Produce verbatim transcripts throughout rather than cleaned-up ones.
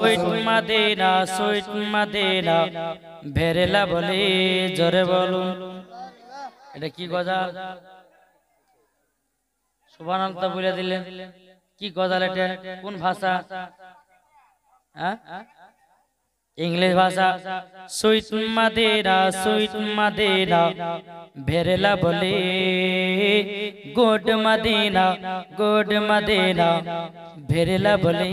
Sweet Madina sweet Madina ভেরেলা বলে জোরে বলুন। এটা কি গজাল? সুবহানাল্লাহ বলে দিলেন। কি গজাল এটা? কোন ভাষা? হ্যাঁ, ইংলিশ ভাষা। সুইট মদিনা সুইট মদিনা ভেরেলা বলে গুড মদিনা গুড মদিনা ভেরেলা বলে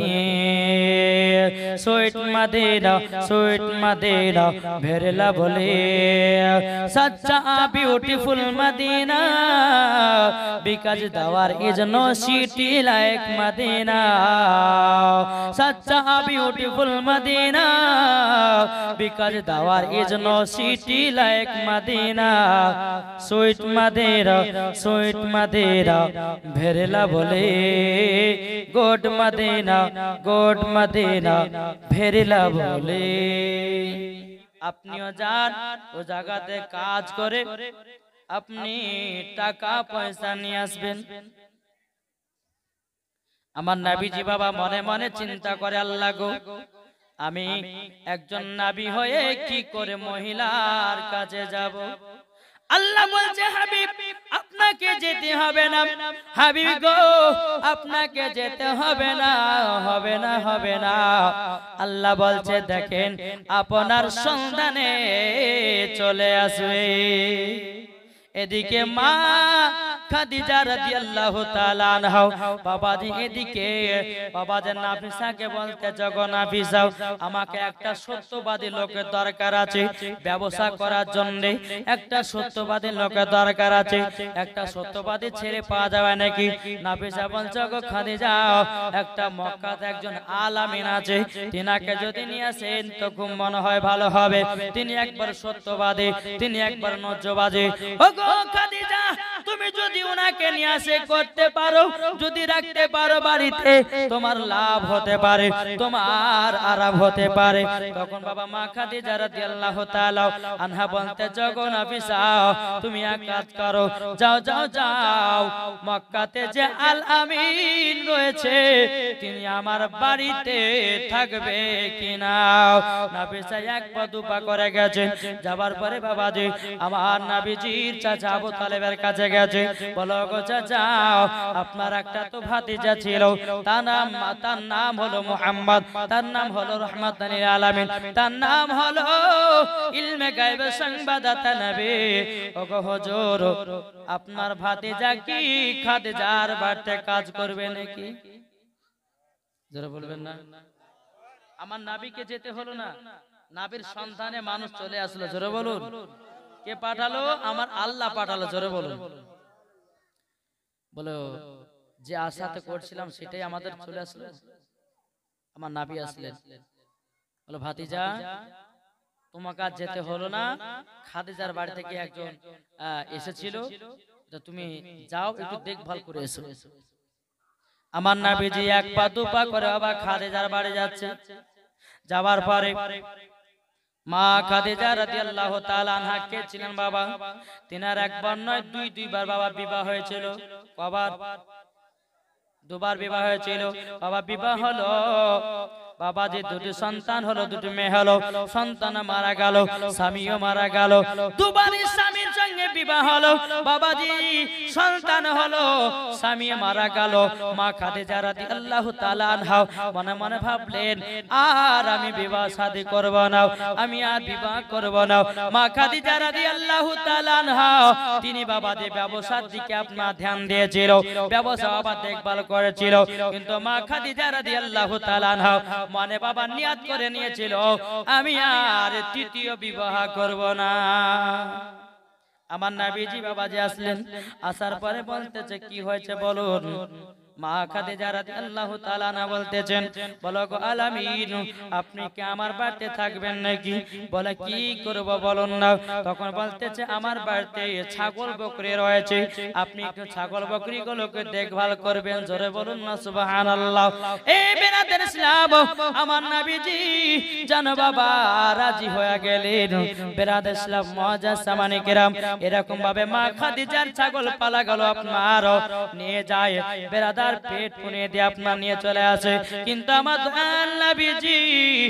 সুইট মদিনা সুইট মদিনা ভেরেলা বলে সচ্চা beautiful Madina because there is no city like Madina সচ্চা beautiful Madina because Dawar is no city like Medina. Sweet Madeira, sweet Madeira, Bherela bole. Good Medina, good Medina, Bherela bole. আপনিও যান ও জায়গাতে কাজ করে আপনি টাকা পয়সা নিয়ে আসবেন। আমার নবীজি বাবা মনে মনে চিন্তা করে, আল্লাহ গো আমি একজন নবী হয়ে কি করে মহিলার কাছে যাব? আল্লাহ বলছে হাবিব আপনাকে যেতে হবে না, হাবিব গো আপনাকে যেতে হবে না, হবে না হবে না। আল্লাহ বলছে দেখেন আপনার সন্ধানে চলে আসবে। এদিকে মা খাদিজা রাদিয়াল্লাহু তাআলা আনহা বাবাজি এদিকে বাবাজি নাফিসাকে বলতে, জগো নাফিসা আমাকে একটা সত্যবাদী লোকের দরকার আছে ব্যবসা করার জন্য, একটা সত্যবাদী লোকের দরকার আছে, একটা সত্যবাদী ছেলে পাওয়া যাবে নাকি? নাফিসা বলছে গো খাদিজা একটা মক্কাতে একজন আলামিন আছে, তিনাকে যদি নিয়ে আসেন তো খুব মনে হয় ভালো হবে। তিনি একবার সত্যবাদী, তিনি একবার নজরবাজি। ও গো খাদিজা তুমি যদি উনাকে নিয়ে আসে করতে পারো, যদি রাখতে পারো বাড়িতে তোমার লাভ হতে পারে, তোমার আরাম হতে পারে। তখন বাবা মা খাদিজা রাদিয়াল্লাহু তাআলা আনহা বলতে, জগো নাফিসা তুমি এক কাজ করো, যাও যাও যাও মক্কাতে যে আল আমিন রয়েছে তিনি আমার বাড়িতে থাকবে কিনা। নাফিসা এক পা দুপা করে গেছে, যাবার পরে বাবাজি আমার নবীজির চাচা আবু তালেবের কাছে গেছে, বলো গো চাচা আপনার একটা তো ভাতিজা ছিল, তার নাম তার নাম হলো মুহাম্মদ, তার নাম হলো রাহমাতাল লিল আলামিন, তার নাম হলো ইলমে গায়বের সংবাদদাতা নবী। ওগো হুজুর আপনার ভাতিজা কি খাদিজার বাড়িতে কাজ করবে নাকি? যারা বলবেন না আমার নবীকে যেতে হলো না, নবীর সন্ধানে মানুষ চলে আসলো। জোরে বলুন কে পাঠালো? আমার আল্লাহ পাঠালো। জোরে বলুন। বলো যে আশাতে করছিলাম সেটাই আমাদের চলে আসলো, আমার নবী আসলেন। বলো ভাতিজা তোমাকে আজ যেতে হলো না, খাদিজার বাড়ি থেকে একজন এসেছিল, তুমি যাও একটু দেখভাল করে এসো। আমার নবীজি এক পা দু পা করে আবার খাদিজার বাড়ি যাচ্ছে। যাওয়ার পরে মা খাদিজা রাদিয়াল্লাহু তাআলা আনহা কে ছিলেন বাবা? তিনার একবার নয় দুই দুইবার বাবা বিবাহ হয়েছিল। কবার? দুবার বিবাহ হয়েছিল। বাবা বিবাহ হলো, বাবাজি দুটি সন্তান হলো, দুটি মেয়ে হলো, সন্তান মারা গেল, স্বামীও মারা গেল। দুবারই স্বামীর সঙ্গে বিবাহ হলো, বাবাজি সন্তান হলো, স্বামী মারা গেল। মা খাদিজা রাদিয়াল্লাহু তাআলা আনহা মনে মনে ভাবলেন আর আমি বিবাহ শাদী করব না, আমি আর বিবাহ করব না। মা খাদিজা রাদিয়াল্লাহু তাআলা আনহা তিনি বাবাজি ব্যবসার দিকে আপনার ধ্যান দিয়েছিল, ব্যবসা বাবা দেখভাল করেছিল। কিন্তু মা খাদিজা রাদিয়াল্লাহু তাআলা আনহা মানে বাবা নিয়াত করে নিয়েছিল আমি আর তৃতীয় বিবাহ করব না। আমার নবীজি বাবাজি আসলেন, আসার পরে বলতেছে কি হয়েছে বলুন। মা খাদিজা রাদিয়াল্লাহু তাআলা না বলতেছেন, বলো গো আলামিন আপনি কি আমার বাড়িতে থাকবেন নাকি? বলে কি করব বলুন না। তখন বলতেছে আমার বাড়িতে ছাগল বকরি রয়েছে, আপনি একটু ছাগল বকরি গুলোকে দেখভাল করবেন। জোরে বলুন না সুবহানাল্লাহ। এই বেরাদের ইসলাম আমার নবীজি জানো বাবা রাজি হয়ে গেলেন। বেরাদের ইসলাম মুআজ্জাজ সামানে কিরাম এরকম ভাবে মা খাদিজার ছাগল পালা গেল আপনার নিয়ে যায়, বেরাদার পেট পুনে দিয়ে আপনার নিয়ে চলে আসে। কিন্তু আমার নবীজি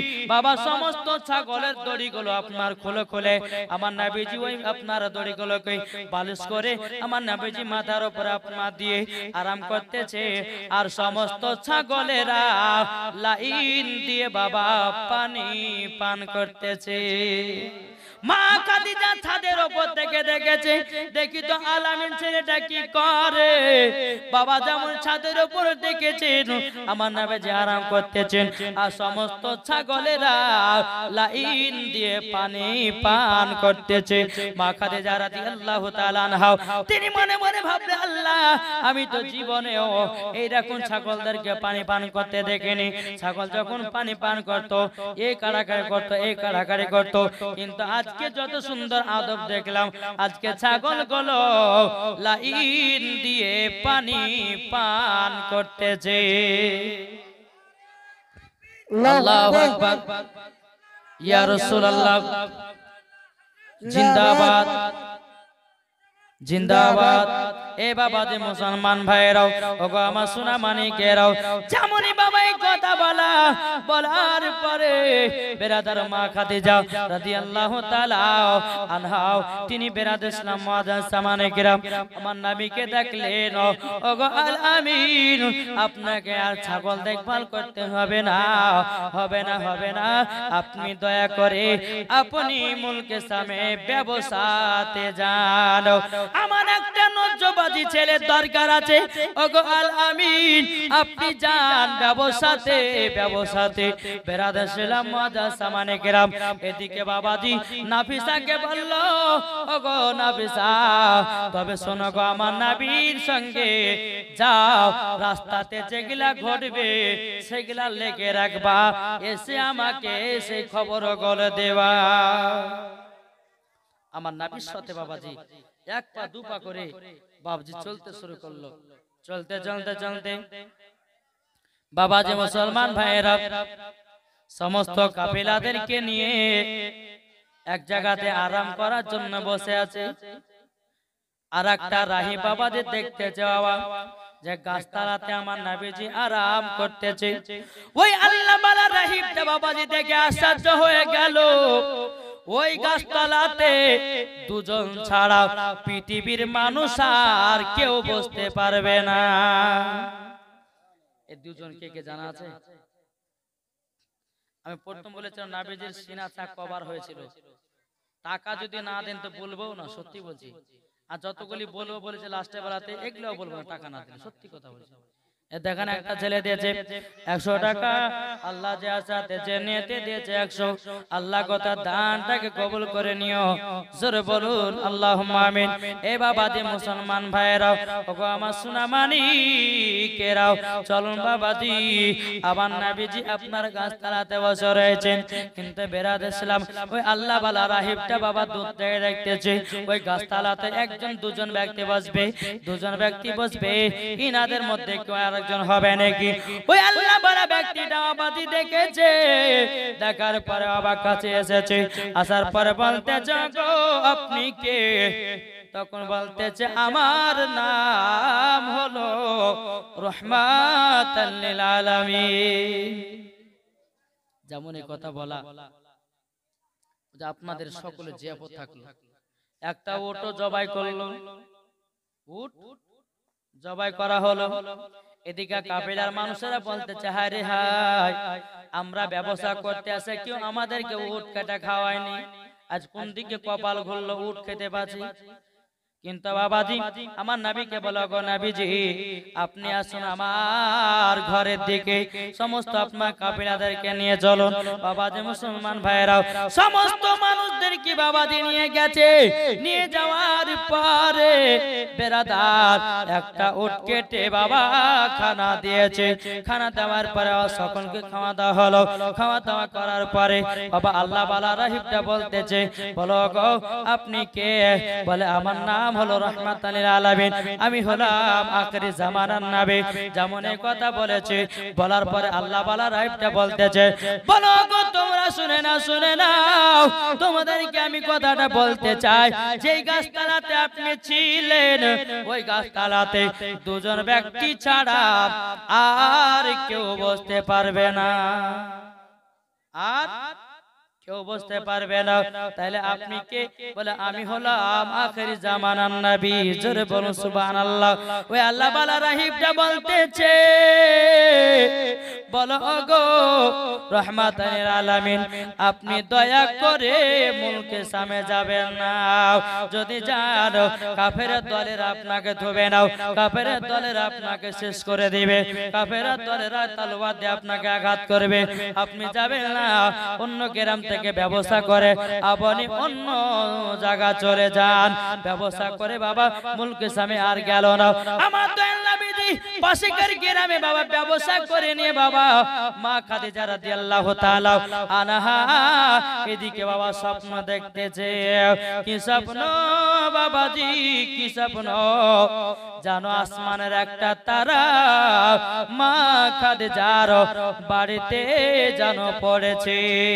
বাবা সমস্ত ছাগলের দড়িগুলো আপনার খুলে খুলে আমার নবীজি ওই আপনার দড়িগুলোকে বালিশ করে আমার নবীজি মাথার উপর আপনার দিয়ে আরাম করতেছে আর সমস্ত ছাগলেরা লাইন দিয়ে বাবা পানি পান করতেছে মা খাদিজা ছাদের উপর থেকে দেখেছে দেখি তো আলামিন ছেলেটা কি করে বাবা যেমন ছাদের উপর দেখেছেন আমার নবীজি আরাম করতেছেন আর সমস্ত ছাগলেরা লাইন দিয়ে পানি পান করতেছে মা খাদিজা রাদিয়াল্লাহু তাআলা আনহা তিনি মনে মনে ভাবলেন আল্লাহ আমি তো জীবনেও এইরকম ছাগলদেরকে পানি পান করতে দেখিনি ছাগল যখন পানি পান করত এই কাড়াকাড়ি করত এই কাড়াকাড়ি করত কিন্তু আজকে যত সুন্দর আদব দেখলাম আজকে ছাগলগুলো লাইন দিয়ে পানি পান করতেছে আল্লাহু আকবার ইয়া রাসূলুল্লাহ জিন্দাবাদ জিন্দাবাদ এ বাবা যে মুসলমান ভাইরাও ওগো আমার সোনা মানিকেরাও যেমনই বাবা এই কথা বলা বলার পরে বেরাদার মা খাদিজা রাদিয়াল্লাহু তাআলা আনহা তিনি বেরাদ ইসলাম মুআজ্জাজ সামানে কিরাম আমার নবীকে দেখলেন ওগো আল আমিন আপনাকে আর ছাগল দেখভাল করতে হবে না হবে না হবে না আপনি দয়া করে আপনি মুলকে সামে ব্যবসাতে যান আমার একটা নজরবাজি ছেলে দরকার আছে ওগো আল আমিন আপনি যান ব্যবসাতে ব্যবসাতে বেরাদার ইসলাম মুআজ্জাজ সামানে কিরাম এদিকে বাবাজি নাফিসাকে বলল ওগো নাফিসা তবে শোনো গো আমার নবীর সঙ্গে যাও রাস্তাতে যেগুলা ঘটবে সেগুলা লেগে রাখবা এসে আমাকে সেই খবর গলে দেবা আমার নবীর সাথে বাবাজি এক পা দু পা করে বাবাজি চলতে শুরু করলো চলতে চলতে চলতে বাবাজি মুসলমান ভাইয়েরা সমস্ত কাফেলাদেরকে নিয়ে এক জায়গাতে আরাম করার জন্য বসে আছে আর একটা রাহি বাবাজি দেখতে যাওয়া যে গাছতলাতে আমার নবীজি আরাম করতেছে ওই আল্লাহ বালা রাহিবটা বাবাজি দেখে আশ্চর্য হয়ে গেল ওই গাছতলাতে দুজন ছাড়া পৃথিবীর মানুষ আর কেউ বসতে পারবে না এই দুজন কে কে জানা আছে আমি প্রথম বলেছিলাম নবীজির সিনা চাক কভার হয়েছিল টাকা যদি না দেন তো বলবো না সত্যি বলছি আর যতগুলি বলবো বলেছে লাস্টে বেলাতে এগুলোও বলবো না টাকা না দিলে সত্যি কথা বলছি দেখেন একটা ছেলে দিয়েছে একশো টাকা আল্লাহ যে আসাতে যে নিতে দিয়েছে একশো আল্লাহ কথা দানটাকে কবুল করে নিও জোরে বলুন আল্লাহুম্মা আমিন এ বাবাজি মুসলমান ভাইরাও ওগো আমার সোনা মানিকেরাও চলুন বাবাজি আমার নবীজি আপনার গাছতলাতে বসে রয়েছেন কিন্তু বেরাদ ইসলাম ওই আল্লাহ বালা রাহিবটা বাবা দূর থেকে দেখতেছে ওই গাছতলাতে একজন দুজন ব্যক্তি বসবে দুজন ব্যক্তি বসবে ইনাদের মধ্যে কেউ আর একজন হবে নাকি ওই আল্লাহ বড় ব্যক্তিটা বাবাজি দেখেছে দেখার পরে বাবা কাছে এসেছে আসার পরে বলতেছে গো আপনি কে তখন বলতেছে আমার নাম হলো রাহমাতাল লিল আলামিন যেমন এই কথা বলা যে আপনাদের সকলে জিয়াপত থাকলো একটা ওটো জবাই করলো উট জবাই করা হলো এদিকে কাফেলার মানুষেরা বলতেছে হায় রে হায় আমরা ব্যবসা করতে আসে কেউ আমাদেরকে উট কাটা খাওয়ায়নি আজ কোন দিকে কপাল ঘুরলো উট খেতে পাচ্ছি কিন্তু বাবাজি আমার নবীকে বলো গো নবীজি আপনি আসুন আমার ঘরের দিকে সমস্ত আপনার কাফেলাদেরকে নিয়ে চলুন বাবাজি মুসলমান ভাইরাও সমস্ত মানুষদেরকে বাবাজি নিয়ে গেছে নিয়ে যাওয়ার পরে বেরাদার একটা উট কেটে বাবা খানা দিয়েছে খানা দেওয়ার পরে সকলকে খাওয়া দাওয়া হলো খাওয়া দাওয়া করার পরে বাবা আল্লাহ বালা রাহিবটা বলতেছে বলো গো আপনি কে বলে আমার নাম হলো রাহমাতাল লিল আলামিন আমি হলাম আখিরি জামানার নবী যেমন এই কথা বলেছে বলার পরে আল্লাহ বালা রাহিবটা বলতেছে বলো গো তোমরা শুনে না শুনে নাও তোমাদেরকে আমি কথাটা বলতে চাই যেই গাছতলাতে আপনি ছিলেন ওই গাছতলাতে দুজন ব্যক্তি ছাড়া আর কেউ বসতে পারবে না আর কেউ বুঝতে পারবে না। তাহলে আপনি কে? বলে আমি হলাম আখেরি জামানার নবী। জোরে বলুন সুবহানাল্লাহ। ওই আল্লাহ বালা রাহিবটা বলতেছে, বলো গো রহমাতুল আলামিন, আপনি দয়া করে মুলকে সামে যাবেন না। যদি যান কাফের দলের আপনাকে ধোবে নাও, কাফের দলের আপনাকে শেষ করে দিবে, কাফের দলেরা তলোয়ার দিয়ে আপনাকে আঘাত করবে। আপনি যাবেন না, অন্য গ্রাম থেকে ব্যবস্থা করে আপনি অন্য জায়গা চলে যান। ব্যবস্থা করে বাবা মুলকে সামে আর গেল না। আমার দয়াল নবীজি পাশের গ্রামে বাবা ব্যবস্থা করে নিয়ে বাবা মা খাদিজা রাদিয়াল্লাহু তাআলা আনহা এদিকে বাবা স্বপ্ন দেখতেছে। কি স্বপ্ন বাবাজি, কি স্বপ্ন জানো? আসমানের একটা তারা মা খাদিজার বাড়িতে জানো পড়েছে।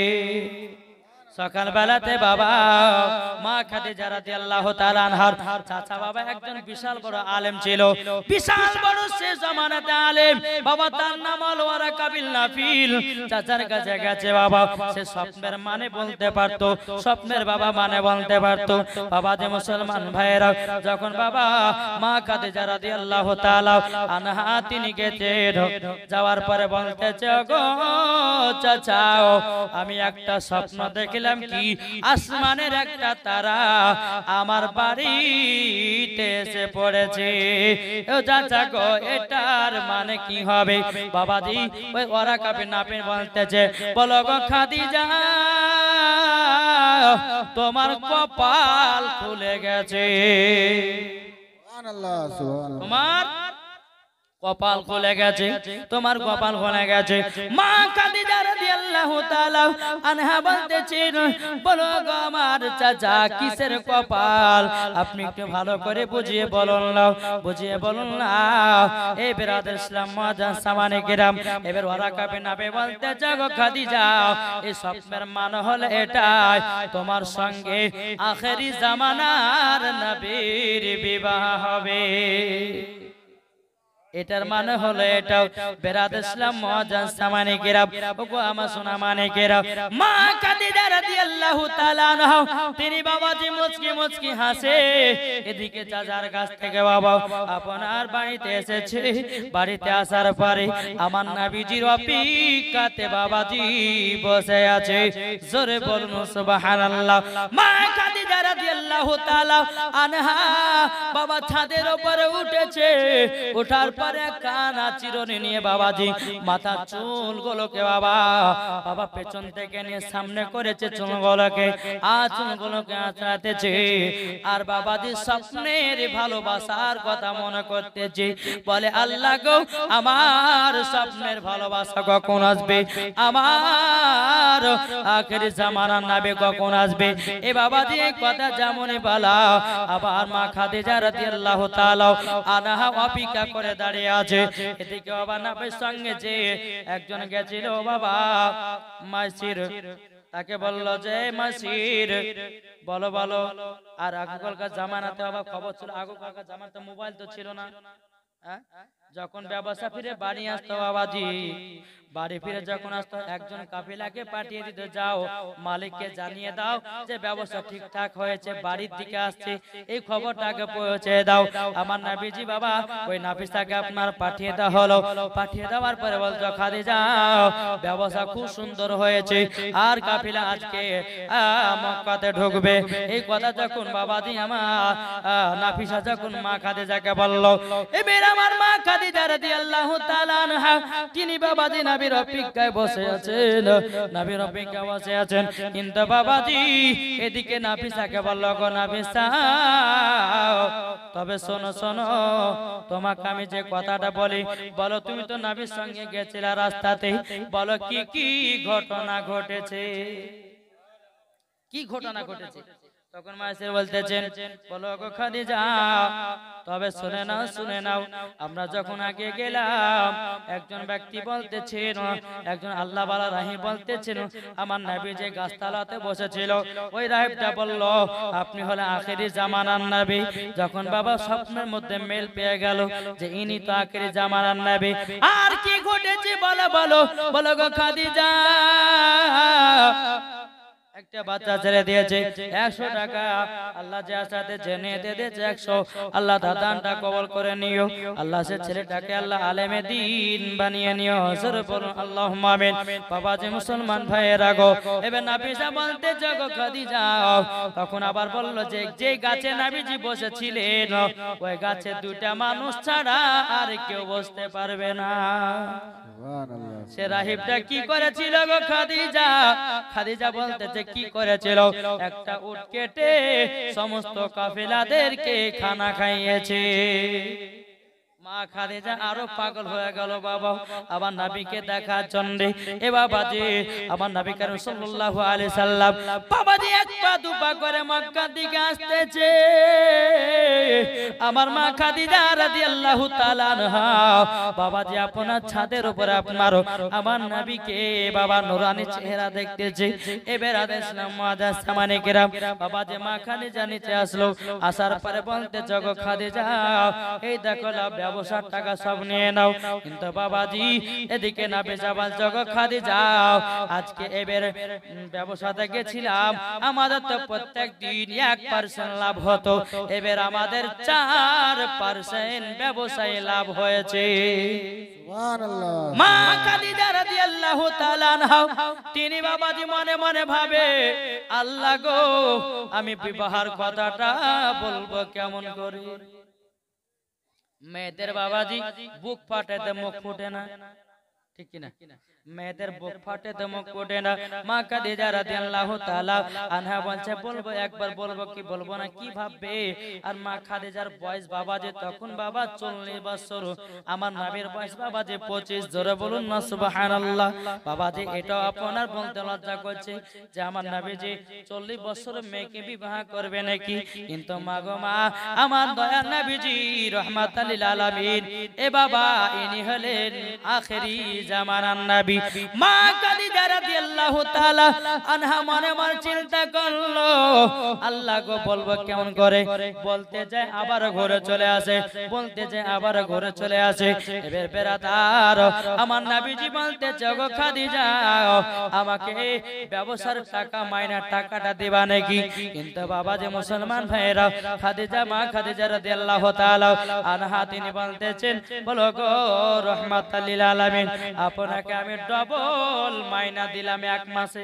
সকাল বেলাতে বাবা মা খাদিজা রাদিয়াল্লাহু তাআলা আনহার চাচা বাবা একজন বিশাল বড় আলেম ছিল, বিশাল বড় সে জামানাতে আলেম বাবা, তার নাম আল ওয়ারাকা বিন নাফিল। চাচার কাছে গেছে বাবা, সে স্বপ্নের মানে বলতে পারতো, স্বপ্নের বাবা মানে বলতে পারতো। বাবা যে মুসলমান ভাইরা, যখন বাবা মা খাদিজা রাদিয়াল্লাহু তাআলা আনহা তিনি গেছে, যাওয়ার পরে বলতেছে, গো চাচা আমি একটা স্বপ্ন দেখলাম, কি আসমানের একটা তারা আমার বাড়িতে এসে পড়েছে। ও চাচা গো এটার মানে কি হবে? বাবাজি ওই ওয়ারাকা বিন নাফিল বলতেছে, বলো গো খাদিজা তোমার কপাল খুলে গেছে। সুবহানাল্লাহ, সুবহানাল্লাহ। তোমার কপাল খুলে গেছে, তোমার কপাল খুলে গেছে। মা খাদিজা রাদিয়াল্লাহু তাআলা আনহা বলতেছেন, বলো গো আমার চাচা কিসের কপাল? আপনি একটু ভালো করে বুঝিয়ে বলুন না, বুঝিয়ে বলুন না। এই বিরাদর ইসলাম মাজান সামানে কিরাম, এবার ওয়ারাকা বিন নাফিল বলতেছে, গো খাদিজা এই স্বপ্নের মানে হলো এটাই, তোমার সঙ্গে আখেরি জামানার নবীর বিবাহ হবে। এটার মানে হলো এটাও। বেরাদ ইসলাম মুআজ্জাজ সামানে কিরাম, ওগো আমার সোনা মানে কিরাম, মা খাদিজা রাদিয়াল্লাহু তাআলা আনহা তিনি বাবাজি মুচকি মুচকি হাসে। এদিকে চাচার কাছ থেকে বাবা আপনার বাড়িতে এসেছে। বাড়িতে আসার পরে আমার নবীজির অপেক্ষাতে বাবাজি বসে আছে। জোরে বলুন সুবহানাল্লাহ। মা খাদিজা রাদিয়াল্লাহু তাআলা আনহা বাবা ছাদের উপরে উঠেছে, ওঠার কানা চিরনি নিয়ে বাবাজি মাথা চুলগুলোকে বাবা বাবা পেছন থেকে নিয়ে সামনে করেছে চুলগুলোকে, আর চুলগুলোকে আঁচড়াতেছে। আর বাবাজি স্বপ্নের ভালোবাসার কথা মনে করতেছে, বলে আল্লাহ গো আমার স্বপ্নের ভালোবাসা কখন আসবে, আমার আখেরি জামানার নবী কখন আসবে। এ বাবাজি এই কথা যেমনই বলা, আবার মা খাদিজা রাদিয়াল্লাহু তাআলা আনহা অপেক্ষা করে দাঁড়িয়ে আছে। এদিকে বাবা নবীর সঙ্গে যে একজন গেছিল বাবা মাসির, তাকে বলল যে মাসির বলো বলো। আর আগেকার জামানাতে বাবা খবর ছিল, আগেকার জামানাতে মোবাইল তো ছিল না। যখন ব্যবসা ফিরে বাড়ি আসতো বাবাজি, বাড়ি ফিরে যখন আসতো একজন কাফিলাকে পাঠিয়ে দিত, যাও মালিককে জানিয়ে দাও যে ব্যবসা ঠিকঠাক হয়েছে, বাড়ির দিকে আসছে, এই খবরটাকে পৌঁছে দাও। আমার নবীজি বাবা ওই নাফিসাকে আপনার পাঠিয়ে দেওয়া হলো। পাঠিয়ে দেওয়ার পরে বলতো, খাদিজা ব্যবসা খুব সুন্দর হয়েছে, আর কাফিলা আজকে মক্কাতে ঢুকবে। এই কথা যখন বাবাজি আমার নাফিসা যখন মা খাদিজাকে বলল, এবার আমার মা খাদিজা রাদিয়াল্লাহু তাআলা আনহা তিনি বাবাজি নবীর অপেক্ষায় বসে আছেন, নবীর অপেক্ষায় বসে আছেন। কিন্তু বাবাজি এদিকে নাফিসাকে বলল, গো নাফিসা তবে শোনো শোনো, তোমাকে আমি যে কথাটা বলি, বলো তুমি তো নবীর সঙ্গে গেছিলা রাস্তাতে, বলো কি কি ঘটনা ঘটেছে, কি ঘটনা ঘটেছে? তখন মায়ের বলতেছেন, বলো গো খাদিজা তবে শুনে নাও শুনে নাও, আমরা যখন আগে গেলাম একজন ব্যক্তি বলতেছেন, একজন আল্লাহ ওয়ালা রাহিব বলতেছেন, আমার নবী যে গাছতলাতে বসেছিল ওই রাহিবটা বলল আপনি হলে আখেরি জামানার নবী। যখন বাবা স্বপ্নের মধ্যে মেল পেয়ে গেল যে ইনি তো আখেরি জামানার নবী। আর কি ঘটেছে বলো বলো, বলো গো খাদিজা একটা বাচ্চা ছেড়ে দিয়েছে একশো টাকা আল্লাহ যার সাথে জেনে দিয়েছে একশো আল্লাহ দাদানটা কবল করে নিও আল্লাহ সে ছেলেটাকে আল্লাহ আলেমে দিন বানিয়ে নিও জোরে বলুন আল্লাহুম্মা আমিন বাবাজি মুসলমান ভাইয়েরা গো এবার নাবিজা বলতে জগো খাদিজা তখন আবার বলল যে যে গাছে নাবিজি বসেছিলেন ওই গাছে দুইটা মানুষ ছাড়া আর কেউ বসতে পারবে না সে রাহিবটা কি করেছিল গো খাদিজা খাদিজা বলতেছে কি করেছিল একটা উট কেটে সমস্ত কাফেলাদেরকে খানা খাইয়েছে মা খাদিজা আরো পাগল হয়ে গেল বাবা আবার নবীকে দেখার জন্য এ বাবাজি আবার নবী করিম সাল্লাল্লাহু আলাইহি সাল্লাম বাবাজি এক পা দুপা করে মক্কার দিকে আসতেছে আমার মা খাদিজা রাদিয়াল্লাহু তাআলা আনহা বাবাজি আপনার ছাদের উপরে আপনার আমার নবীকে বাবা নূরানি চেহারা দেখতেছে এবার ইসলাম মুআজ্জাজ সামানে কিরাম বাবাজি মা খাদিজা নিচে আসলো আসার পরে বলতে জগো খাদিজা এই দেখো ব্যবসার টাকা সব নিয়ে নাও কিন্তু বাবাজি এদিকে নাবিজা বল জগো খাদিজা আজকে এবার ব্যবসাতে গেছিলাম আমাদের তো প্রত্যেক দিন এক পার্সেন্ট লাভ হতো এবার আমাদের চার পার্সেন্ট ব্যবসায় লাভ হয়েছে সুবহানাল্লাহ মা খাদিজা রাদিয়াল্লাহু তাআলা আনহা তিনি বাবাজি মনে মনে ভাবে আল্লাহ গো আমি বিবাহের কথাটা বলবো কেমন করে মেয়েদের বাবাজি বুক ফাটে মুখ ফুটে না ঠিক কি না মেয়েদের বুক ফাটে তো মুখ ফুটে না মা খাদিজা রাদিয়াল্লাহু তাআলা আনহা বলছে বলবো একবার বলবো কি বলবো না কি ভাববে আর মা খাদিজার বয়স বাবাজি তখন বাবা চল্লিশ বছর আমার নবীর বয়স বাবাজি পঁচিশ জোরে বলুন না সুবহানাল্লাহ বাবাজি এটা আপনার বলতে লজ্জা করছে যে আমার নবীজি চল্লিশ বছর মেয়েকে বিবাহ করবে নাকি কিন্তু মা গো মা আমার দয়ার নবীজি রাহমাতাল লিল আলামিন এ বাবা ইনি হলেন আখেরি জামানার নবী মা খাদিজা রাদিয়াল্লাহু তাআলা আনহা মনে মনে চিন্তা করলো আল্লাহ গো বলবো কেমন করে বলতে যায় আবার ঘরে চলে আসে বলতে যায় আবার ঘরে চলে আসে এবার বেরাদার আমার নবীজি বলতে জগো খাদিজা আমাকে ব্যবসার টাকা মাইনার টাকাটা দিবা নাকি কিন্তু বাবা যে মুসলমান ভাইরা খাদিজা মা খাদিজা রাদিয়াল্লাহু তাআলা আনহা তিনি বলতেছেন বলো গো রাহমাতাল লিল আলামিন আপনাকে আমি ডবল মাইনা দিলাম এক মাসে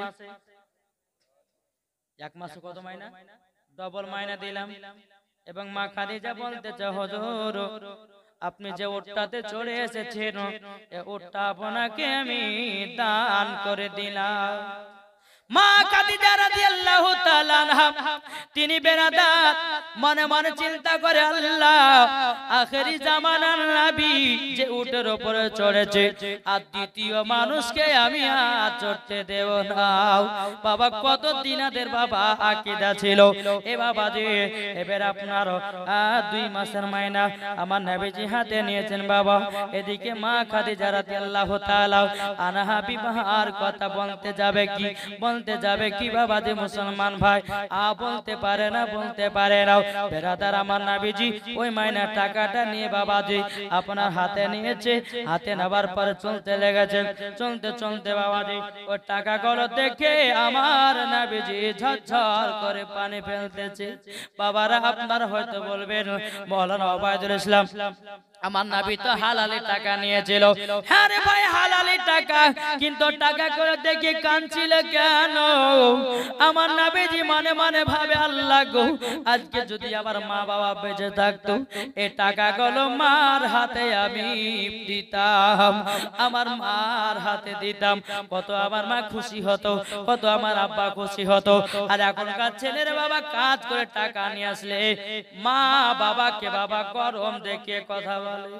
এক মাসে কত মাইনা ডবল মাইনা দিলাম এবং মা খাদিজা বলতেছে হুজুর আপনি যে উটটাতে চড়ে এসেছেন এই উটটা আপনাকে আমি দান করে দিলাম মা খাদিজা রাদিয়াল্লাহু তাআলা আনহা তিনি বেরাদার মনে মনে চিন্তা করে আল্লাহ আখেরি জামানার নবী যে উটের উপরে চড়েছে আর দ্বিতীয় মানুষকে আমি আর চড়তে দেব না বাবা কত দিনাদের বাবা আকীদা ছিল এ বাবা জি এবার আপনার দুই মাসের মাইনা আমার নবীজি হাতে নিয়েছেন বাবা এদিকে মা খাদিজা রাদিয়াল্লাহু তাআলা আনহা বিবাহের কথা বলতে যাবে কি বলতে যাবে কি বাবা যে মুসলমান ভাই আ বলতে পারে না বলতে পারে না বেরাদার আমার নবীজি ওই মাইনার টাকাটা নিয়ে বাবাজি আপনার হাতে নিয়েছে হাতে নেবার পরে চলতে লেগেছে চলতে চলতে বাবাজি ওই টাকাগুলো দেখে আমার নবীজি ঝরঝর করে পানি ফেলতেছে বাবারা আপনারা হয়তো বলবেন মাওলানা ওবায়দুল ইসলাম আমার নবী তো হালালি টাকা নিয়েছিল হ্যাঁ রে ভাই হালালি টাকা কিন্তু টাকা করে দেখে কাঁদছিল কেন আমার নবীজি মনে মনে ভাবে আল্লাহ গো আজকে যদি আমার মা বাবা বেঁচে থাকতো এই টাকাগুলো মার হাতে আমি দিতাম আমার মার হাতে দিতাম কত আমার মা খুশি হতো কত আমার আব্বা খুশি হতো আর এখনকার ছেলের বাবা কাজ করে টাকা নিয়ে আসলে মা বাবাকে বাবা গরম দেখে কথা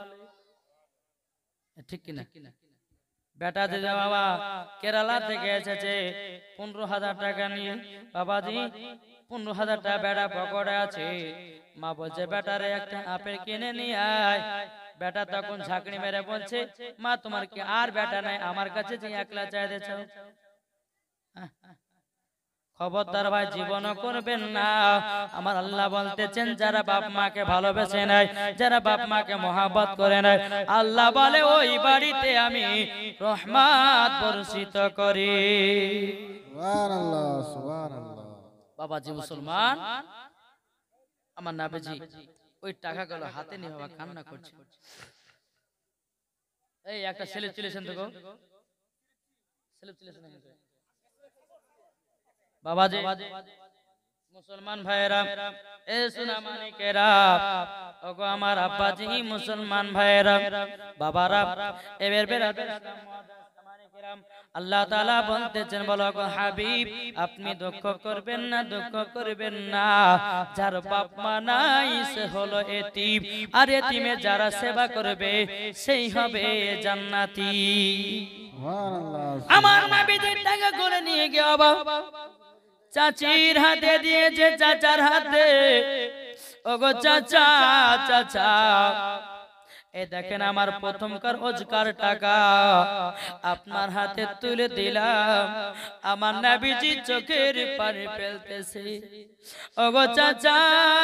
ঠিক কিনা বেটা যে বাবা কেরালা থেকে এসেছে পনেরো হাজার টাকা নিয়ে বাবাজি পনেরো হাজার টাকা বেটা পকেটে আছে মা বলছে বেটারে একটা আপেল কিনে নিয়ে আয় বেটা তখন ঝাঁকড়ি মেরে বলছে মা তোমার কি আর বেটা নাই আমার কাছে যে একলা চাইতেছ খবরদার ভাই জীবন করবেন না আমার আল্লাহ বলতেছেন যারা বাপ মাকে ভালোবেসে নেয় যারা বাপ মাকে মহব্বত করে নেয় আল্লাহ বলে ওই বাড়িতে আমি রহমত বর্ষিত করি সুবহানাল্লাহ সুবহানাল্লাহ বাবাজি মুসলমান, আমার নাবিজি ওই টাকাগুলো হাতে নিয়ে বাবা কান্না করছে। এই একটা ছেলে চলেছেন তো ছেলে চলেছেন বাবাজি মুসলমান ভাইরা, এ সোনা মানিকেরা, ওগো আমার আব্বাজি মুসলমান ভাইরা, বাবারা, এবার বেরাবে আল্লাহ তাআলা বলতেছেন, বলো গো হাবিব আপনি দুঃখ করবেন না, দুঃখ করবেন না, যার বাপ মা নাই সে হলো এতিম, আর এতিমে যারা সেবা করবে সেই হবে জান্নাতি। আমার নবীজির টাকা করে নিয়ে গিয়ে বাবা চাচির হাতে দিয়েছে, চাচার হাতে, ওগো চাচা চাচা এ দেখেন আমার প্রথমকার রোজগার টাকা আপনার হাতে তুলে দিলাম। আমার নবীজি চোখের পানি ফেলতেছে, ওগো চাচা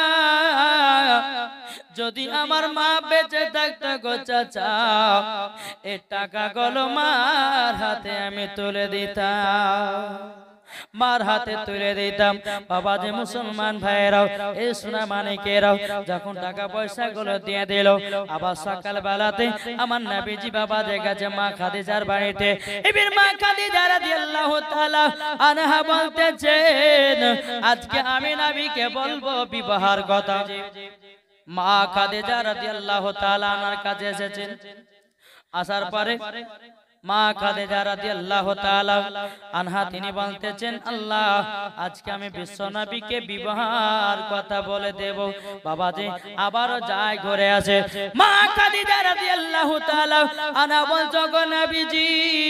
যদি আমার মা বেঁচে থাকতো গো চাচা, এ টাকাগুলো মার হাতে আমি তুলে দিতাম, মার হাতে তুলে দিতাম। বাবা যে মুসলমান ভাইরাও, এই সোনা মানিকেরাও যখন টাকা পয়সা গুলো দিয়ে দিল, আবার সকাল বেলাতে আমার নবীজি বাবা দেখেছে মা খাদিজার বাড়িতে, এবার মা খাদিজা রাদিয়াল্লাহু তাআলা আনহা বলতেছেন, আজকে আমি নবীকে বলবো বিবাহের কথা। মা খাদিজা রাদিয়াল্লাহু তাআলা আনার কাছে এসেছেন, আসার পরে মা খাদিজা রাদিয়াল্লাহু তাআলা আনহা তিনি বলতেছেন, আল্লাহ আজকে আমি বিশ্ব নবীকে বিবাহের কথা বলে দেব। বাবাজি আবারও যায় ঘুরে আসে, মা খাদিজা রাদিয়াল্লাহু তাআলা আনহা বলছো গো নবীজি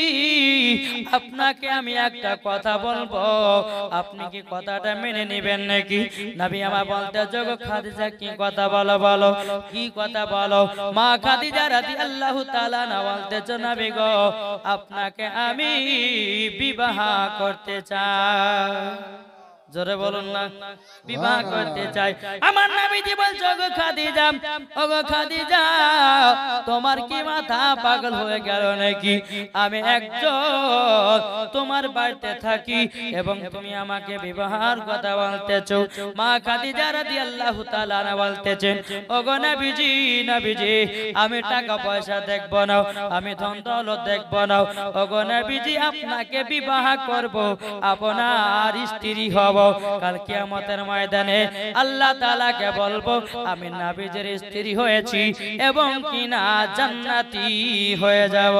আপনাকে আমি একটা কথা বলবো, আপনি কি কথাটা মেনে নেবেন নাকি? নবী আমার বলতেছো গো খাদিজা কি কথা বলো, বলো কি কথা বলো। মা খাদিজা রাদিয়াল্লাহু তাআলা আনহা বলতেছো নবী গো আপনাকে আমি বিবাহ করতে চাই। জোরে বলুন না, বিবাহ করতে চাই। আমার নবীজি বলছো গো খাদিজা, ও গো খাদিজা তোমার কি মাথা পাগল হয়ে গেল নাকি? আমি একজন তোমার বাড়িতে থাকি এবং তুমি আমাকে বিবাহের কথা বলতেছো। মা খাদিজা রাদিয়াল্লাহু তাআলা আনহা বলতেছেন, ও গো নবীজি নবীজি আমি টাকা পয়সা দেখব না, আমি ধন দৌলত দেখব না, ও গো নবীজি আপনাকে বিবাহ করব, আপনার স্ত্রী হব। কাল কিয়ামতের ময়দানে আল্লাহ তাআলাকে বলবো আমি নবীজির স্ত্রী হয়েছি এবং কিনা জান্নাতি হয়ে যাব।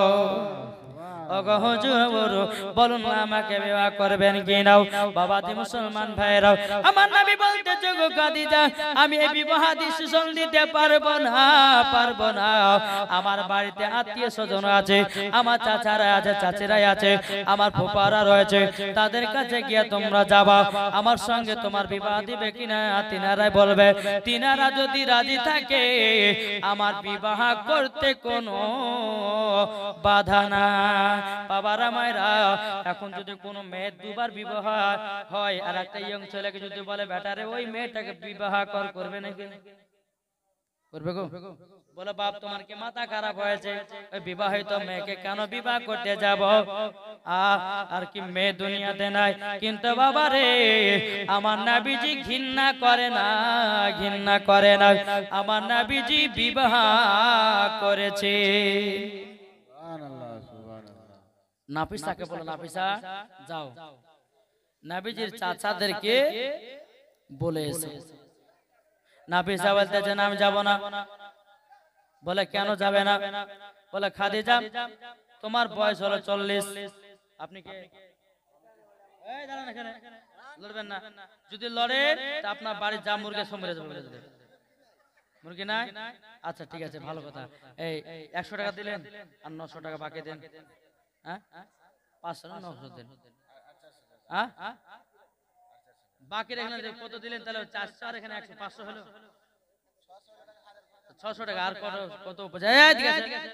ওগো হুজুর বলুন না আমাকে বিবাহ করবেন কি নাও? বাবাজি মুসলমান ভাইরাও, আমার নবী বলতেছে গো খাদিজা আমি এই বিবাহ ডিসিশন দিতে পারবো না, পারবো না। আমার বাড়িতে আত্মীয় স্বজন আছে, আমার চাচারা আছে, চাচিরাই আছে, আমার ফুফারা রয়েছে, তাদের কাছে গিয়ে তোমরা যাবা, আমার সঙ্গে তোমার বিবাহ দিবে কিনা তিনারাই বলবে। তিনারা যদি রাজি থাকে আমার বিবাহ করতে কোনো বাধা না। বাবারা মায়েরা, এখন যদি কোনো মেয়ের দুবার বিবাহ হয় আর একটা ইয়ং ছেলেকে যদি বলে বেটারে ওই মেয়েটাকে বিবাহ কর, করবে নাকি? করবে গো? বলে বাপ তোমার কি মাথা খারাপ হয়েছে? ওই বিবাহিত মেয়েকে কেন বিবাহ করতে যাব? আর কি মেয়ে দুনিয়াতে নাই? কিন্তু বাবা রে আমার নবীজি ঘৃণা করে না, ঘৃণা করে না। আমার নবীজি বিবাহ করেছে। নাফিসাকে বলো, নাফিসা যাও নবীজির চাচাদেরকে বলে এসো। নাফিসা বলতেছে না আমি যাব না। বলে কেন যাবে না? বলে খাদিজা তোমার বয়স হলো চল্লিশ, আপনি কে? এই দাঁড়ান এখানে, লড়বেন না। যদি লড়ে তা আপনার বাড়ির যা মুরগি সব মেরে যাবে। মুরগি নাই? আচ্ছা ঠিক আছে, ভালো কথা। এই একশো টাকা দিলেন আর নশো টাকা বাকি দেন। হ্যাঁ পাঁচশো না নশো দেন। হ্যাঁ বাকি এখানে কত দিলেন? তাহলে চারশো আর এখানে একশো, পাঁচশো হলো ছশো টাকা। আর কত কত এদিকে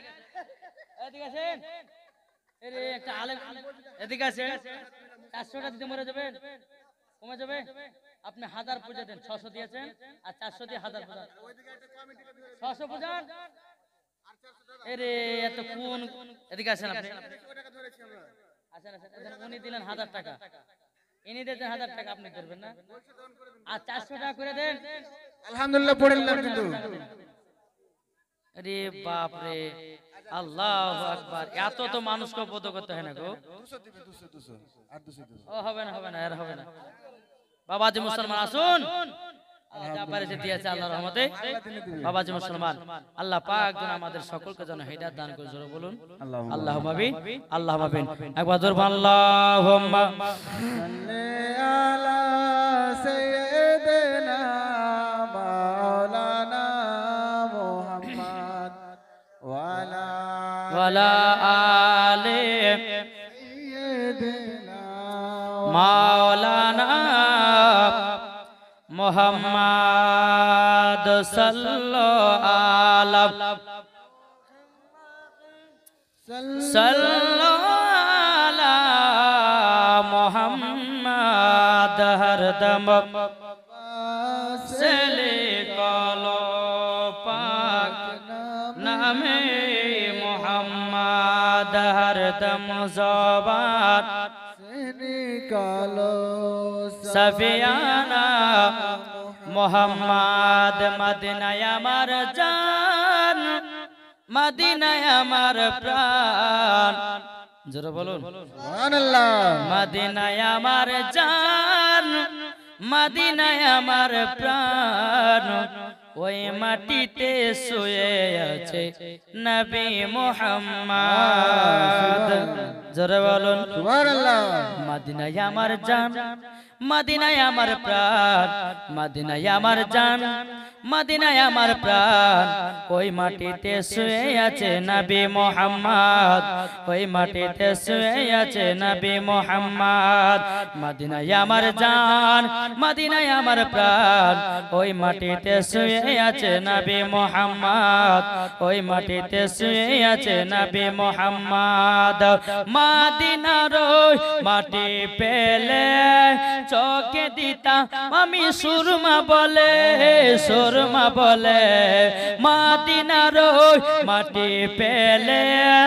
আসেন, একটা আলেম এদিকে আছে। চারশো টাকা দিতে মরে যাবেন, কমে যাবে। আপনি হাজার পূজা দেন, ছশো দিয়েছেন আর চারশো দিয়ে হাজার পূজা, ছশো পূজান। এরে এত কোন এদিকে আসেন আপনি, আসেন আসেন। উনি দিলেন হাজার টাকা, ইনি দিয়েছেন হাজার টাকা, আপনি করবেন না? আর চারশো টাকা করে দেন। আলহামদুলিল্লাহ পড়ে নিলাম কিন্তু রে বাপ রে, আল্লাহু আকবার। এত তো মানুষকে উপদ করতে হয় না গো। দুশো দিবে, দুশো, দুশো, আর দুশো দিবে। ও হবে না, হবে না, আর হবে না। বাবাজি মুসলমান আসুন, আল্লাহ যা পারে সে দিয়েছে আল্লাহর রহমতে। বাবাজি মুসলমান, আল্লাহ পাক যেন আমাদের সকলকে যেন হিদায়াত দান করে। জোরে বলুন আল্লাহুম্মা আমিন, আল্লাহুম্মা আমিন। একবার জোরে বলুন আল্লাহুম্মা সাল্লি আলা সাইয়্যিদিনা মাওলানা মুহাম্মদ ওয়া আলা ওয়ালা আলি সাইয়্যিদিনা মাওলানা মুহাম্মদ সাল্লাল্লাহু সাল্লাল্লাহু আলা মুহাম্মদ হরদম সেলে কালো পাক নামে মুহাম্মদ হরদম জবান কালো সফিয়ানা মুহাম্মদ মদিনায় আমার জান, মদিনায় আমার প্রাণ। জোরে বলুন সুবহানাল্লাহ। মদিনায় আমার জান, মদিনায় আমার প্রাণ। ওই মাটিতে শুয়ে আছে নবী মুহাম্মদ। জোরে বলুন সুবহানাল্লাহ। মদিনায় আমার জান, মদিনায় আমার প্রাণ, মদিনায় আমার জান, মদিনায় আমার প্রাণ। ওই মাটিতে শুয়ে আছে নবী মুহাম্মদ, ওই মাটিতে শুয়ে আছে নবী মুহাম্মদ। মদিনায় আমার জান, মদিনায় আমার প্রাণ। ওই মাটিতে শুয়ে আছে নবী মুহাম্মদ, ওই মাটিতে শুয়ে আছে নবী মুহাম্মদ। মদিনার ওই মাটি পেলে চোখে দিতাম আমি সুরমা বলে, সুরমা বলে। মদিনার ওই মাটি পেলে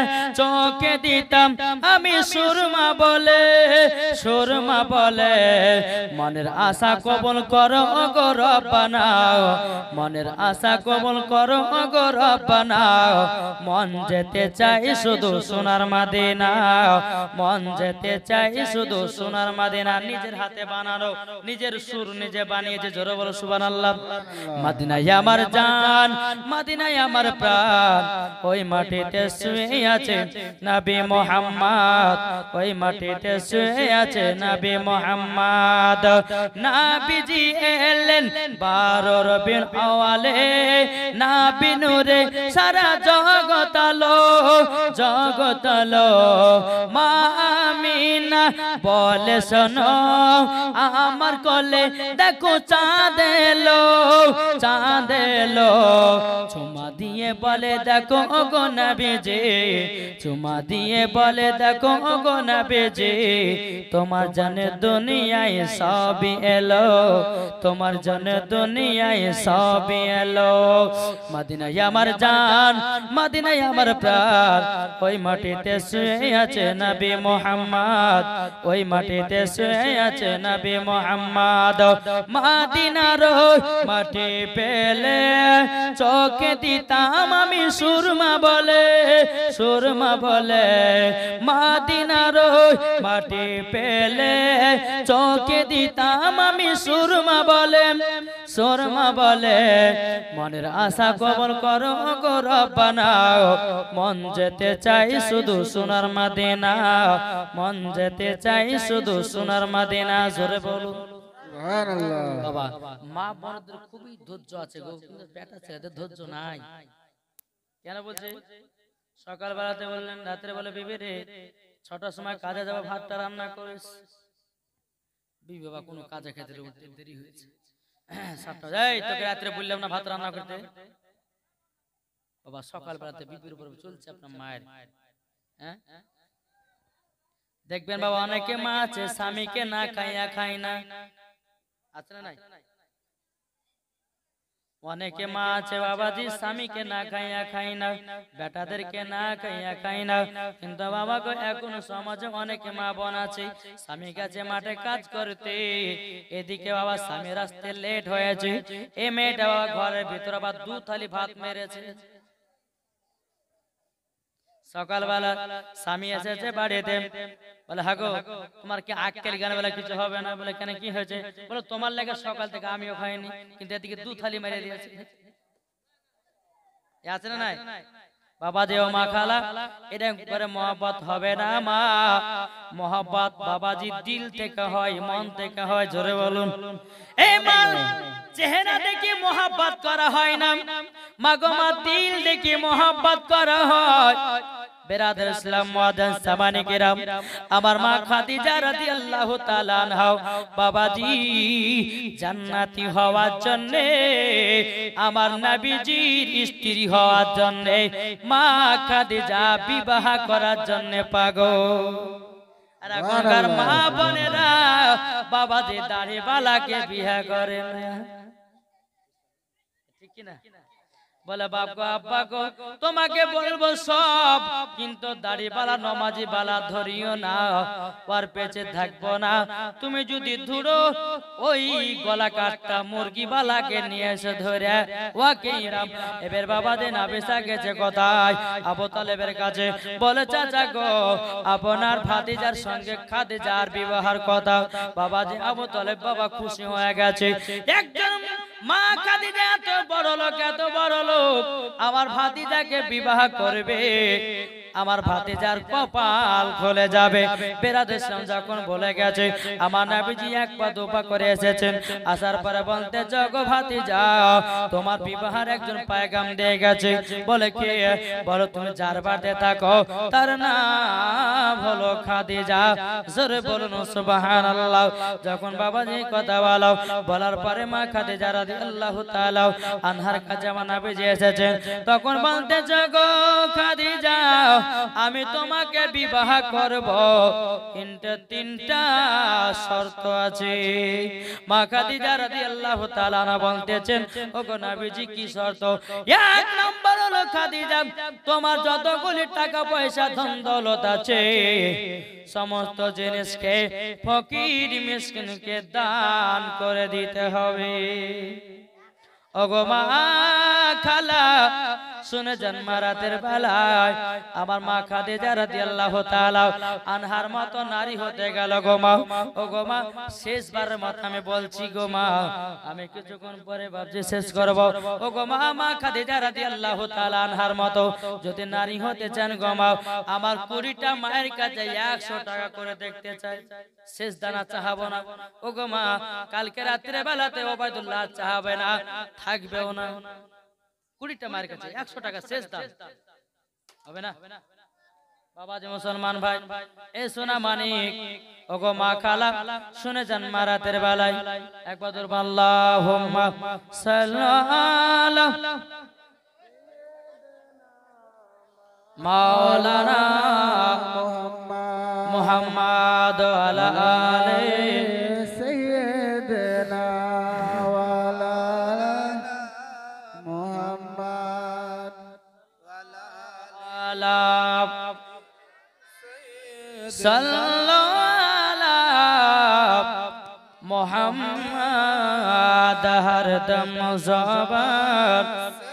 চোখে দিতাম আমি সুরমা বলে, সুরমা বলে। মনের আশা কবুল করো গো রব্বানা, মনের আশা কবুল করো গো রব্বানা। মন যেতে চাই শুধু সোনার মদিনা, মন যেতে চাই শুধু সোনার মদিনা। নিজের হাতে বানানো, নিজের সুর নিজে বানিয়েছে। জোরে বলো সুবহানাল্লাহ। মদিনায় আমার জান, মদিনায় আমার প্রাণ। ওই মাটিতে শুয়ে আছে নবী মুহাম্মদ, ওই মাটিতে শুয়ে আছে নবী মুহাম্মদ। নবীজি এলেন বারো রবিউল আউয়ালে, নবী নূরে সারা জগৎ আলো, জগৎ আলো। মা আমিনা বলে শোনো আমার কোলে দেখো চাঁদ এলো, চাঁদ এলো। চুমা দিয়ে বলে দেখো গো নবীজি, চুমা দিয়ে বলে দেখো গো নবীজি। তোমার জানে দুনিয়ায় সবই এলো, তোমার জানে দুনিয়ায় সবই এলো। মদিনায় আমার জান, মদিনায় আমার প্রাণ। ওই মাটিতে শুয়ে আছে নবী মুহাম্মদ, ওই মাটিতে শুয়ে আছে নবী মুহাম্মদ। মদিনার ওই মাটি পেলে চোখে দিতাম আমি সুরমা বলে, সুরমা বলে। মদিনার ওই মাটি পেলে চোখে দিতাম আমি সুরমা বলে, সুরমা বলে। মনের আশা কবুল করো গো রব্বানা। মন যেতে চাই শুধু সোনার মদিনা, মন যেতে চাই শুধু সোনার মদিনা। জোরে বলুন সুবহানাল্লাহ। বাবা, মা বোনদের খুবই ধৈর্য আছে গো, কিন্তু বেটা ছেলেদের ধৈর্য নাই। কেন বলছে? সকাল বেলাতে বললেন, রাত্রে বলে বিবি রে ছটার সময় কাজে যাবো, ভাতটা রান্না করিস। বিবি বাবা কোনো কাজে খেতে উঠতে দেরি হয়েছে, সাতটা যাই তোকে রাত্রে বললাম না ভাত রান্না করতে। বাবা সকাল বেলাতে বিবির উপর চলছে আপনার মায়ের। হ্যাঁ দেখবেন বাবা, অনেকে মা আছে স্বামীকে না খাইয়া খাই না, আছে না নাই? অনেকে মা আছে বাবাজি স্বামীকে না খাইয়া খাই না, বেটাদেরকে না খাইয়া খাই না, কিন্তু বাবা গো এখনো সমাজে অনেকে মা বোন আছে স্বামী কাছে মাঠে কাজ করতে, এদিকে বাবা স্বামীর আসতে লেট হয়েছে, এই মেয়েটা বাবা ঘরের ভিতরে আবার দু থালি ভাত মেরেছে। সকালবেলা স্বামী এসেছে বাড়িতে, বলে হাগো তোমার কি আক্কেল জ্ঞান বেলা কিছু হবে না? বলে কেন কি হয়েছে? বলে তোমার লেগে সকাল থেকে আমিও খাইনি, কিন্তু এদিকে দু থালি মেরে দিয়েছে। আছে না নাই বাবা যে ও মা খালা, এটা করে মহব্বত হবে না মা। মহব্বত বাবাজি দিল থেকে হয়, মন থেকে হয়, জোরে বলুন। এই মা চেহারা দেখে মহব্বত করা হয় না মা গো, মা দিল দেখে মহব্বত করা হয়। বেরাদার ইসলাম মুআজ্জান সামানে কিরাম, আমার মা খাদিজা রাদিয়াল্লাহু তাআলা আনহা বাবাজি জান্নাতি হওয়ার জন্য, আমার নবীজির স্ত্রী হওয়ার জন্য মা খাদিজা বিবাহ করার জন্য পাগল। আর এখনকার মা বোনেরা বাবাজি দাড়িওয়ালাকে বিয়ে করে না, ঠিক কি না? বলে বাপ গো আব্বা গো তোমাকে বলবো সব, কিন্তু দাড়িওয়ালা নমাজি বালা ধরিও না, ওর পেছে থাকবো না। তুমি যদি ধুরো ওই গলা কাটটা মুরগি বালাকে নিয়ে এসে ধরে ওকে ইরাম। এবার বাবা দে না বেসা গেছে কোথায়? আবু তালেবের কাছে। বলে চাচা গো আপনার ভাতিজার সঙ্গে খাদিজার বিবাহের কথা। বাবাজি আবু তালেব বাবা খুশি হয়ে গেছে, একজন মা খাদিজা এত বড় লোক, এত বড় লোক আমার ভাতিজাকে বিবাহ করবে, আমার ভাতিজার কপাল খুলে যাবে। বেরাদের ইসলাম যখন বলে গেছে, আমার নবীজি এক পা দু পা করে এসেছেন, আসার পরে বলতে জগো ভাতিজা তোমার বিবাহের একজন পায়গাম দিয়ে গেছে। বলে কে? বলো তুমি যার বাড়িতে থাকো তার নাম হলো খাদিজা। জোরে বলুন সুবহানাল্লাহ। যখন বাবাজি কথা বলো, বলার পরে মা খাদিজা রাদিয়াল্লাহু তাআলা আনহার কাছে আমার নবীজি এসেছেন, তখন বলতে জগো খাদিজা আমি তোমাকে বিবাহ করব, কিন্তু তিনটা শর্ত আছে। মা খাদিজা রাদিয়াল্লাহু তাআলা বলতেছেন, ওগো নবীজি কি শর্ত? এক নম্বর হলো খাদিজা তোমার যতগুলি টাকা পয়সা ধন দৌলত আছে সমস্ত জিনিসকে ফকির মিসকিনকে দান করে দিতে হবে। ওগো মা খালা শুনে জন্ম রাতের বেলায় আমার মা খাদিজা রাদিয়াল্লাহু তাআলা আনহার মতো নারী হতে গেল গো মা। ও গো মা শেষবারের মতো আমি বলছি গো মা, আমি কিছুক্ষণ পরে ভাবছি শেষ করব। ও গো মা, মা খাদিজা রাদিয়াল্লাহু তাআলা আনহার মতো যদি নারী হতে চান গো মা, আমার কুড়িটা মায়ের কাছে একশো টাকা করে দেখতে চাই, শেষ দানা চাহাবো না। ও গো মা কালকে রাত্রে বেলাতে ওবায়দুল্লাহ চাহাবে না, থাকবেও না, কুড়িটা মায়ের কাছে একশো টাকা শেষ দাম হবে না? বাবা যে মুসলমান ভাই এ সোনা মানিক, ওগো মা খালা শুনে যান মারাতের বেলায় একবার দরবার আল্লাহুম্মা সাল্লাল্লাহু মাওলানা মুহাম্মদ আলা আলিহি সাইয়্যিদিনা ওয়ালা মুহাম্মদ আলা সাল্লাল্লাহু মুহাম্মদ হরদম জবান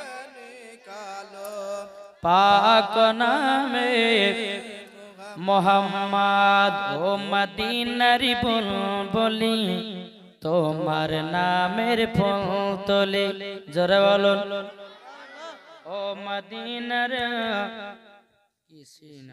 পাক নামে মোহাম্মদ ও মদিনার বুলবুলি তোমার নামের ফুল তোলে। জোরে বলুন ও মদিনার কিসিনা।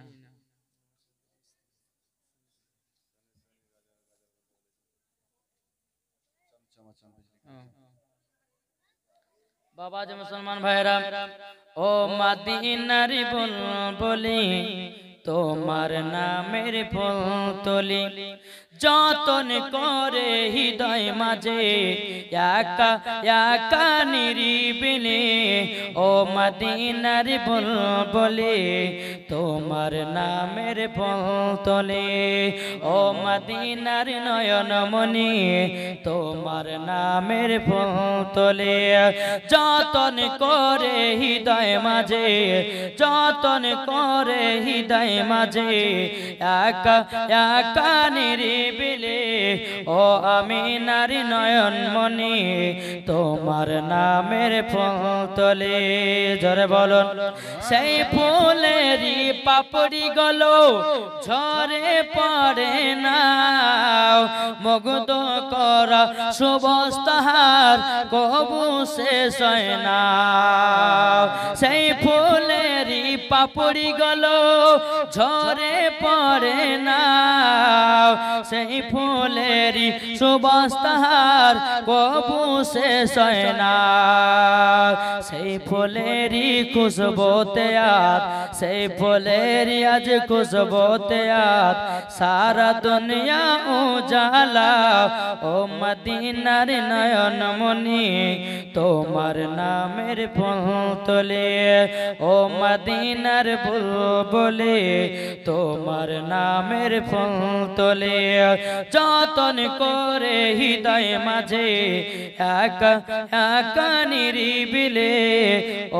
বাবা যে মুসলমান ভাইরা, ও মদিনার বুলবুলি তোমার নামের ফুল তোলি, যতন করে হৃদয় মাঝে একা একা নিরিবিলি ও মদিনার বুলবুলি তোমার নামের ফুল তোলে ও মদিনার নয়নমণি তোমার নামের ফুল তোলে যতন করে হৃদয় মাঝে যতন করে হৃদয় মাঝে একা একা নিরিবিলি ও আমিনার নয়নমণি তোমার নামের ফুল তোলে জোরে বলুন সেই ফুলেরই পাপড়ি গুলো ঝরে পড়ে না মুগ্ধ করা সুবস্তাহার কবু শেষ হয় না সেই ফুলেরই পাপড়ি গুলো ঝরে পড়ে না সেই ফুলেরই সুবস্তাহার কবু শেষ হয় না সেই ফুলেরই খুশবুতে আত সেই ফুলেরই আজ খুশবুতে আত সারা দুনিয়া উজালা ও মদিনার নয়নমণি তোমার নামের ফুল তোলে ও মদিনার বুলবুলি তোমার নামের ফুল তোলে যতন করে হৃদয় মাঝে একা একা নিরিবিলি ও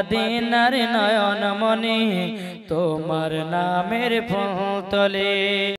মদিনার নয়নমণি তোমার নামের ফুল তোলে।